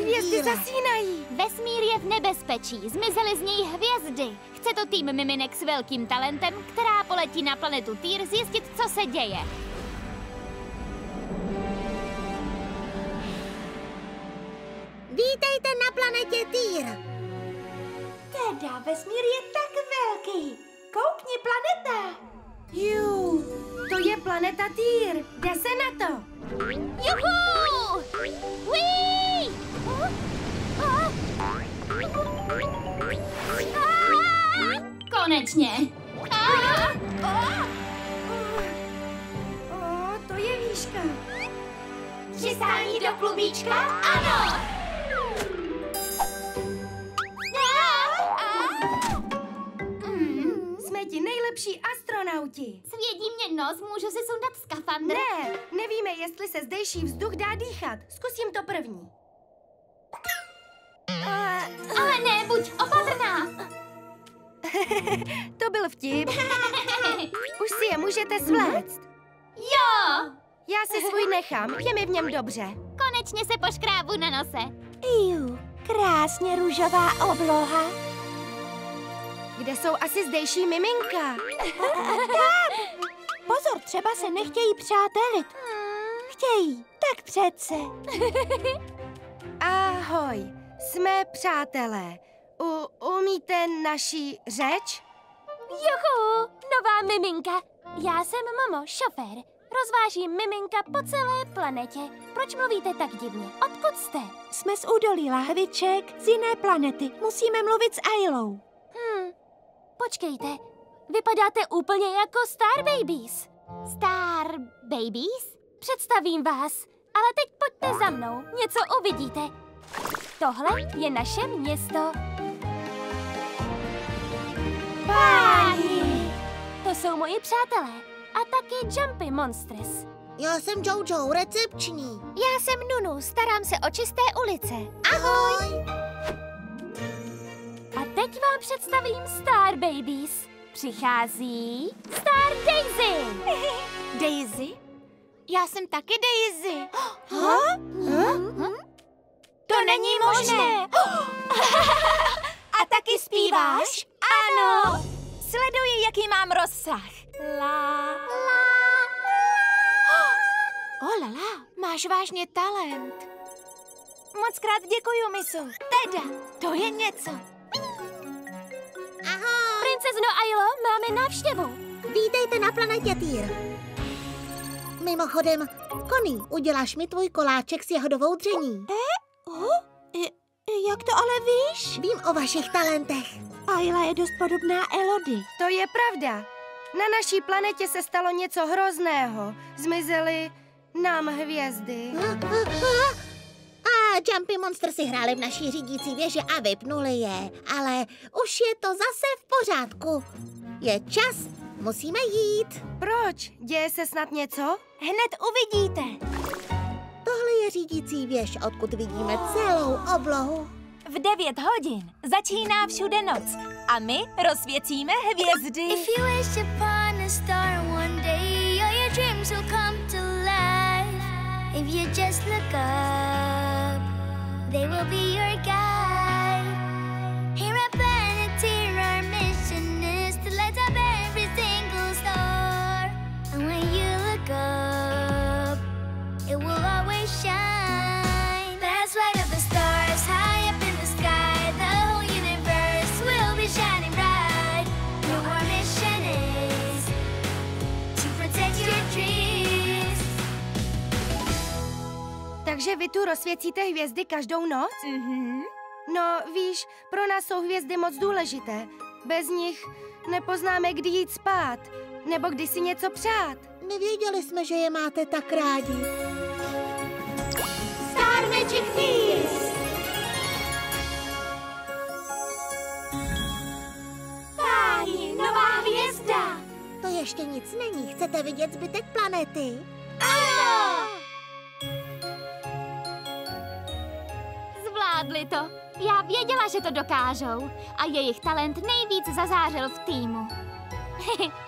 Hvězdy zasínají. Vesmír je v nebezpečí, zmizely z něj hvězdy. Chce to tým miminek s velkým talentem, která poletí na planetu Týr zjistit, co se děje. Vítejte na planetě Týr. Teda, vesmír je tak velký. Koukni, planeta. Jú, to je planeta Týr. Jde se na to. Juhu! Uí! Konečně. To je výška. Přistání do klubíčka? Ano! Jsme ti nejlepší astronauti. Svědí mě nos, můžu si sundat skafandr? Ne, nevíme, jestli se zdejší vzduch dá dýchat. Zkusím to první. Ale ne, buď opatrná. To byl vtip. Už si je můžete svléct. Jo! Já si svůj nechám, je mi v něm dobře. Konečně se poškrábu na nose. Iu, krásně růžová obloha. Kde jsou asi zdejší miminka? Pozor, třeba se nechtějí přátelit. Chtějí, tak přece. Ahoj, jsme přátelé. Umíte naši řeč? Juhu, nová miminka. Já jsem Momo, šofér. Rozvážím miminka po celé planetě. Proč mluvíte tak divně? Odkud jste? Jsme z údolí lahviček, z jiné planety. Musíme mluvit s Ailou. Počkejte, vypadáte úplně jako Star Babies. Star Babies? Představím vás, ale teď pojďte za mnou, něco uvidíte. Tohle je naše město. Páni! To jsou moji přátelé a taky Jumpy Monsters. Já jsem Jojo, recepční. Já jsem Nunu, starám se o čisté ulice. Ahoj! A teď vám představím Star Babies. Přichází Star Daisy. Daisy? Já jsem taky Daisy. To není možné. A taky zpíváš? Ano. Sleduji, jaký mám rozsah. Lala, máš vážně talent. Mockrát děkuju, misu. Teda, to je něco. Ahoj! Princezno Ailo, máme návštěvu. Vítejte na planetě Týr. Mimochodem, Connie, uděláš mi tvůj koláček s jahodovou dření. Jak to ale víš? Vím o vašich talentech. Aila je dost podobná Elodie. To je pravda. Na naší planetě se stalo něco hrozného. Zmizely nám hvězdy. A Jumpy Monster si hráli v naší řídící věži a vypnuli je. Ale už je to zase v pořádku. Je čas, musíme jít. Proč? Děje se snad něco? Hned uvidíte. Tohle je řídící věž, odkud vidíme celou oblohu. V 9 hodin začíná všude noc a my rozsvěcíme hvězdy. If you wish upon a star one day, all your dreams will come to life. If you just look up, they will be your guide. Here at Planet Týr, our mission is to light up every single star. And when you look up, it will always shine. Let's light up the stars high up in the sky. The whole universe will be shining bright. Our mission is to protect your dreams. Takže vy tu rozsvěcíte hvězdy každou noc? No, víš, pro nás jsou hvězdy moc důležité. Bez nich nepoznáme, kdy jít spát, nebo kdy si něco přát. Nevěděli jsme, že je máte tak rádi. Star Magic Tears. Páni, nová hvězda. To ještě nic není. Chcete vidět zbytek planety? Ano! Zvládli to. Já věděla, že to dokážou. A jejich talent nejvíc zazářil v týmu.